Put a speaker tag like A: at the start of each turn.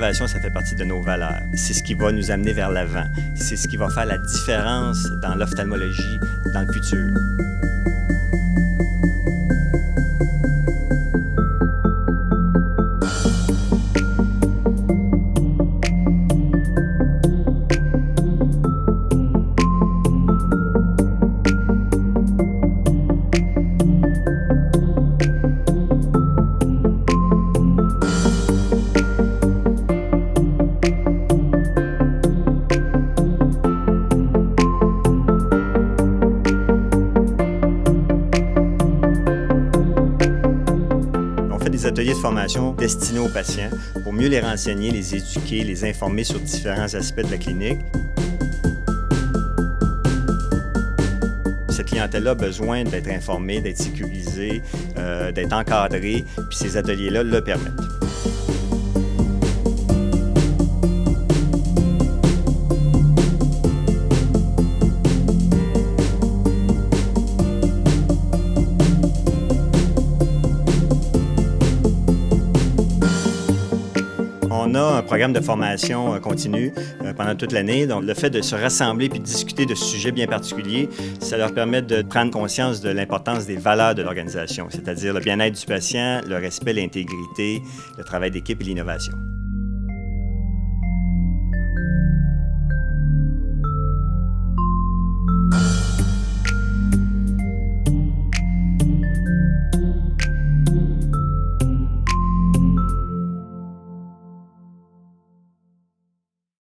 A: L'innovation, ça fait partie de nos valeurs. C'est ce qui va nous amener vers l'avant. C'est ce qui va faire la différence dans l'ophtalmologie dans le futur. Des ateliers de formation destinés aux patients pour mieux les renseigner, les éduquer, les informer sur différents aspects de la clinique. Cette clientèle-là a besoin d'être informée, d'être sécurisée, d'être encadrée, puis ces ateliers-là le permettent. On a un programme de formation continue pendant toute l'année. Donc, le fait de se rassembler puis de discuter de sujets bien particuliers, ça leur permet de prendre conscience de l'importance des valeurs de l'organisation, c'est-à-dire le bien-être du patient, le respect, l'intégrité, le travail d'équipe et l'innovation.